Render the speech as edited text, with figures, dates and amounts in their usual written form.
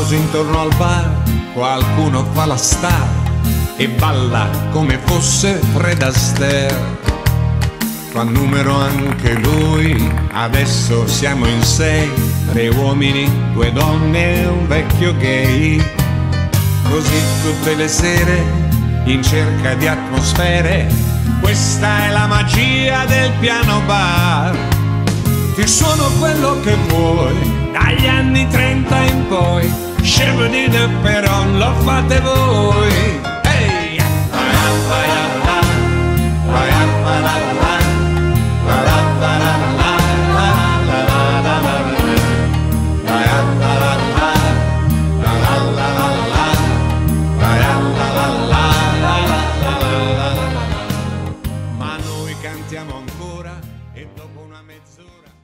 tifosi intorno al bar, qualcuno fa la star e balla come fosse Fred Astaire. Fa numero anche lui, adesso siamo in 6, 3 uomini, 2 donne e un vecchio gay. Così tutte le sere, in cerca di atmosfere, questa è la magia del piano bar. Ti suono quello che vuoi, dagli anni 30 in poi, Chevrolet però lo fate voi. Hey! Ma noi cantiamo ancora e dopo una mezz'ora